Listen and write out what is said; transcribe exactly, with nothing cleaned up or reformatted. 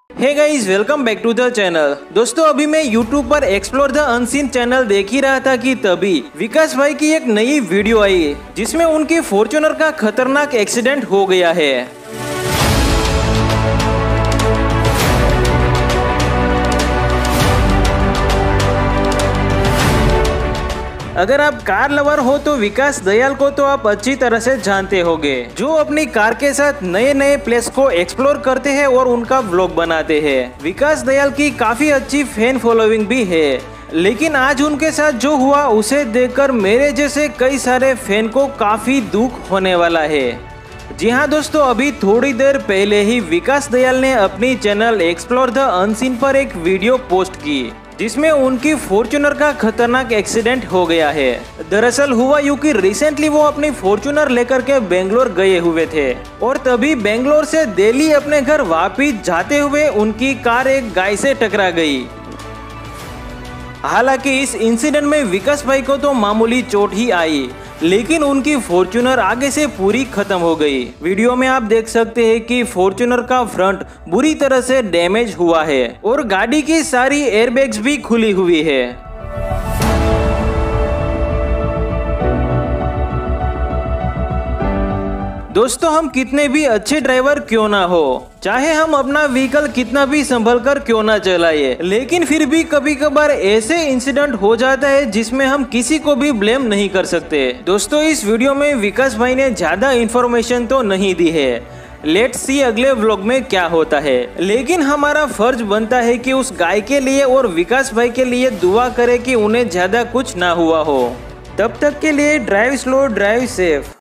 Hey guys, welcome back to the channel. दोस्तों, अभी मैं यूट्यूब पर एक्सप्लोर द अनसीन चैनल देख ही रहा था कि तभी विकास भाई की एक नई वीडियो आई जिसमें उनकी फॉर्च्यूनर का खतरनाक एक्सीडेंट हो गया है। अगर आप कार लवर हो तो विकास दयाल को तो आप अच्छी तरह से जानते होंगे, जो अपनी कार के साथ नए नए प्लेस को एक्सप्लोर करते हैं और उनका व्लॉग बनाते हैं। विकास दयाल की काफी अच्छी फैन फॉलोइंग भी है, लेकिन आज उनके साथ जो हुआ उसे देखकर मेरे जैसे कई सारे फैन को काफी दुख होने वाला है। जी हाँ दोस्तों, अभी थोड़ी देर पहले ही विकास दयाल ने अपनी चैनल एक्सप्लोर द अनसीन पर एक वीडियो पोस्ट की जिसमें उनकी फॉर्च्यूनर का खतरनाक एक्सीडेंट हो गया है। दरअसल हुआ यूं कि रिसेंटली वो अपनी फॉर्च्यूनर लेकर के बेंगलोर गए हुए थे और तभी बेंगलोर से दिल्ली अपने घर वापिस जाते हुए उनकी कार एक गाय से टकरा गई। हालांकि इस इंसिडेंट में विकास भाई को तो मामूली चोट ही आई, लेकिन उनकी फॉर्च्यूनर आगे से पूरी खत्म हो गई। वीडियो में आप देख सकते हैं कि फॉर्च्यूनर का फ्रंट बुरी तरह से डैमेज हुआ है और गाड़ी की सारी एयरबैग्स भी खुली हुई है। दोस्तों, हम कितने भी अच्छे ड्राइवर क्यों ना हो, चाहे हम अपना व्हीकल कितना भी संभल कर क्यों ना चलाए, लेकिन फिर भी कभी कभार ऐसे इंसिडेंट हो जाता है जिसमें हम किसी को भी ब्लेम नहीं कर सकते। दोस्तों, इस वीडियो में विकास भाई ने ज्यादा इन्फॉर्मेशन तो नहीं दी है, लेट्स सी अगले व्लॉग में क्या होता है। लेकिन हमारा फर्ज बनता है कि उस गाय के लिए और विकास भाई के लिए दुआ करे कि उन्हें ज्यादा कुछ ना हुआ हो। तब तक के लिए ड्राइव स्लो, ड्राइव सेफ।